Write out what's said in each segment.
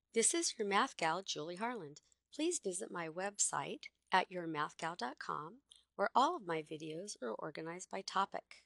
This is your math gal, Julie Harland. Please visit my website at yourmathgal.com, where all of my videos are organized by topic.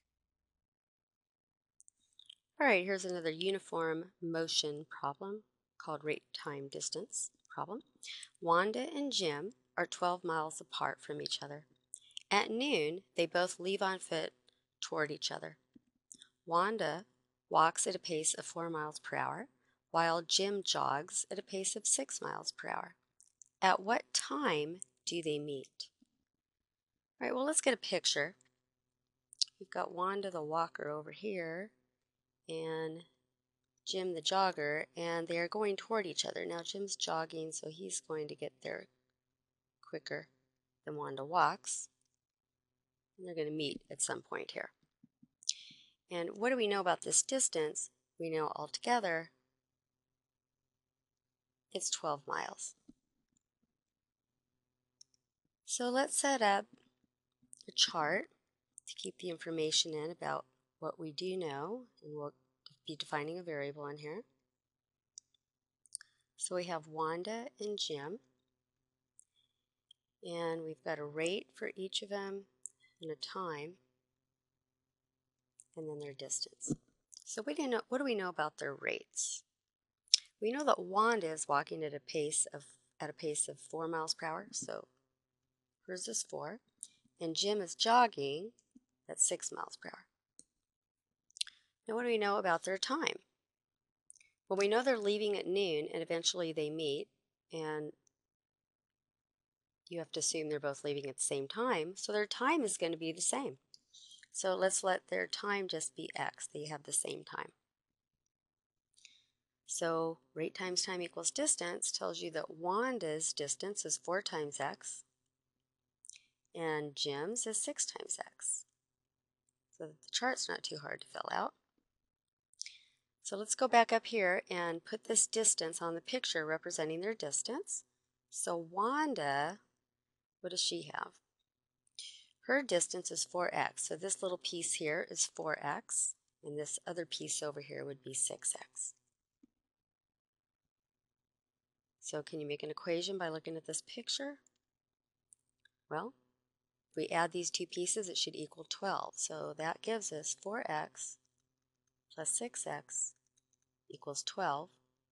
All right, here's another uniform motion problem called rate, time, distance problem. Wanda and Jim are 12 miles apart from each other. At noon, they both leave on foot toward each other. Wanda walks at a pace of 4 miles per hour, while Jim jogs at a pace of 6 miles per hour. At what time do they meet? All right, well, let's get a picture. We've got Wanda the walker over here and Jim the jogger, and they are going toward each other. Now Jim's jogging, so he's going to get there quicker than Wanda walks. And they're going to meet at some point here. And what do we know about this distance? We know altogether it's 12 miles. So let's set up a chart to keep the information in about what we do know, and we'll be defining a variable in here. So we have Wanda and Jim, and we've got a rate for each of them and a time, and then their distance. So what do we know about their rates? We know that Wanda is walking at a pace of 4 miles per hour, so hers is 4, and Jim is jogging at 6 miles per hour. Now what do we know about their time? Well, we know they're leaving at noon and eventually they meet, and you have to assume they're both leaving at the same time, so their time is going to be the same. So let's let their time just be x. They have the same time. So rate times time equals distance tells you that Wanda's distance is 4 times x and Jim's is 6 times x. So the chart's not too hard to fill out. So let's go back up here and put this distance on the picture representing their distance. So Wanda, what does she have? Her distance is 4x. So this little piece here is 4x, and this other piece over here would be 6x. So can you make an equation by looking at this picture? Well, if we add these two pieces, it should equal 12. So that gives us 4x plus 6x equals 12.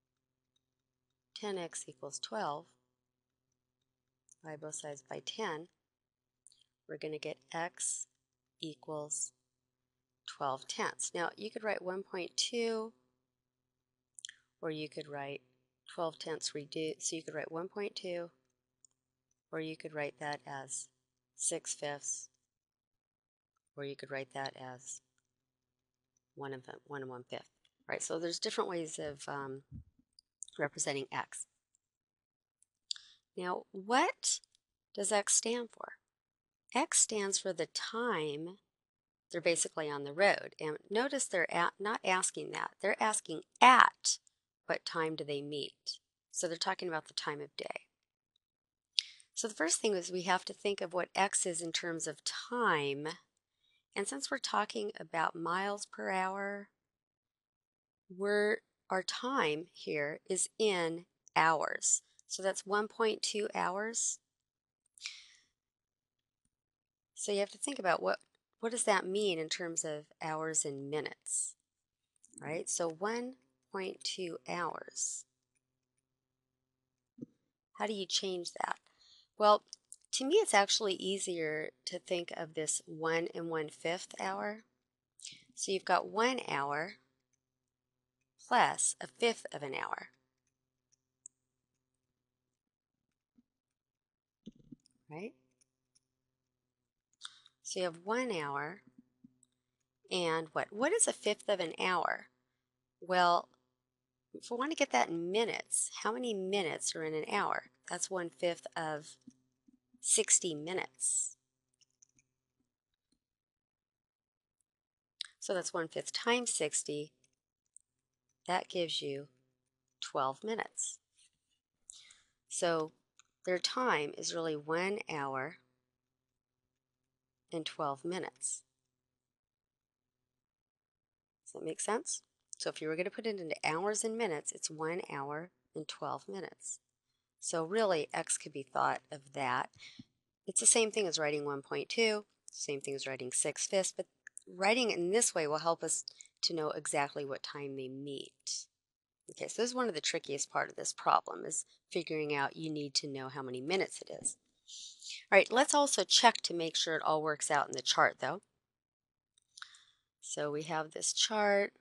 10x equals 12. Divide both sides by 10. We're going to get x equals 12 tenths. Now, you could write 1.2, or you could write 12 tenths reduced. So you could write 1.2, or you could write that as 6/5, or you could write that as 1 1/5. Right, so there's different ways of representing x. Now, what does x stand for? X stands for the time they're basically on the road. And notice they're not asking that. They're asking at what time do they meet. So they're talking about the time of day. So the first thing is we have to think of what x is in terms of time. And since we're talking about miles per hour, our time here is in hours. So that's 1.2 hours. So you have to think about what does that mean in terms of hours and minutes, right? So 1.2 hours. How do you change that? Well, to me it's actually easier to think of this 1 1/5 hour. So you've got 1 hour plus a fifth of an hour. Right? So you have 1 hour and what is a fifth of an hour? Well, if we want to get that in minutes, how many minutes are in an hour? That's 1/5 of 60 minutes. So that's 1/5 times 60. That gives you 12 minutes. So their time is really 1 hour and 12 minutes. Does that make sense? So if you were going to put it into hours and minutes, it's 1 hour and 12 minutes. So really, x could be thought of that. It's the same thing as writing 1.2, same thing as writing 6/5, but writing it in this way will help us to know exactly what time they meet. Okay, so this is one of the trickiest part of this problem, is figuring out you need to know how many minutes it is. All right, let's also check to make sure it all works out in the chart, though. So we have this chart.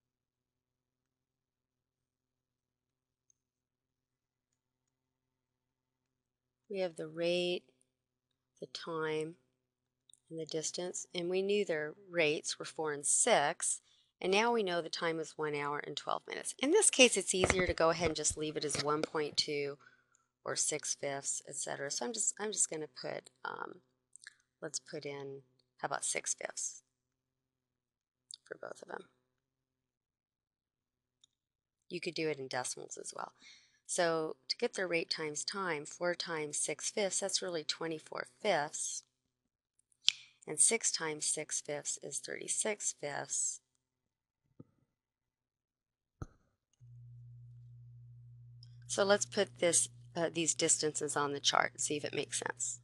We have the rate, the time, and the distance, and we knew their rates were 4 and 6, and now we know the time is 1 hour and 12 minutes. In this case, it's easier to go ahead and just leave it as 1.2 or 6/5, etc. So I'm just going to put, let's put in, how about 6/5 for both of them. You could do it in decimals as well. So to get their rate times time, 4 times 6/5, that's really 24/5. And 6 times 6/5 is 36/5. So let's put these distances on the chart and see if it makes sense.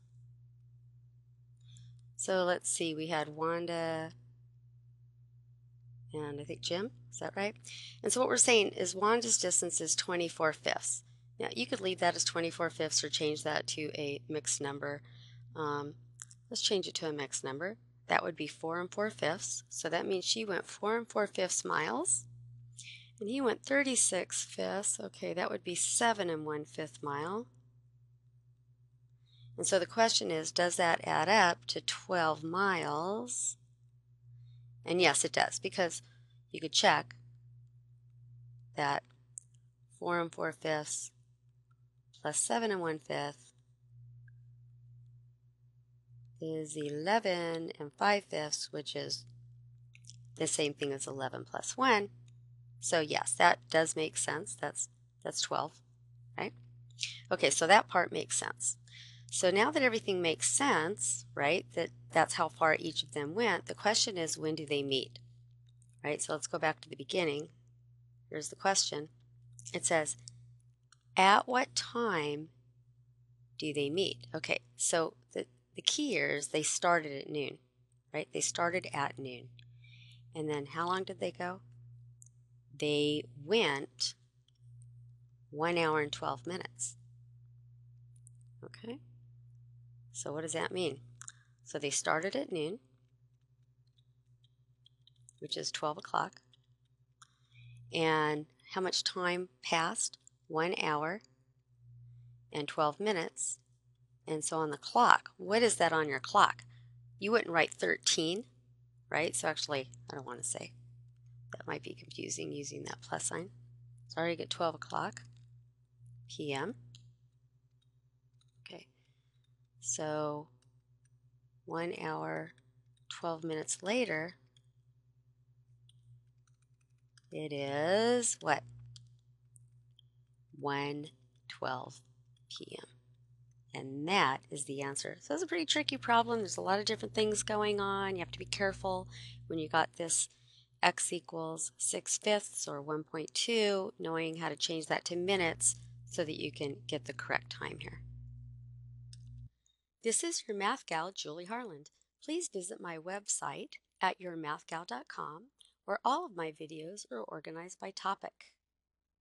So let's see, we had Wanda and I think Jim, is that right? And so what we're saying is Wanda's distance is 24/5. Now you could leave that as 24/5 or change that to a mixed number. Let's change it to a mixed number. That would be 4 and 4/5. So that means she went 4 and 4/5 miles. And he went 36/5. Okay, that would be 7 and 1/5 mile. And so the question is, does that add up to 12 miles? And yes, it does, because you could check that 4 and 4/5 plus 7 and 1/5 is 11 and 5/5, which is the same thing as 11 plus 1. So yes, that does make sense. That's 12, right? Okay, so that part makes sense. So now that everything makes sense, right, that's how far each of them went, the question is, when do they meet? Right, so let's go back to the beginning. Here's the question. It says, at what time do they meet? Okay, so the key here is they started at noon, right? They started at noon. And then how long did they go? They went 1 hour and 12 minutes. Okay, so what does that mean? So they started at noon, which is 12 o'clock. And how much time passed? 1 hour and 12 minutes. And so on the clock, what is that on your clock? You wouldn't write 13, right? So actually, I don't want to say. That might be confusing using that plus sign. So I already get 12 o'clock p.m. Okay, so 1 hour, 12 minutes later, it is what? 1:12 p.m. And that is the answer. So it's a pretty tricky problem. There's a lot of different things going on. You have to be careful when you got this x equals 6/5 or 1.2, knowing how to change that to minutes so that you can get the correct time here. This is your Math Gal, Julie Harland. Please visit my website at yourmathgal.com, where all of my videos are organized by topic.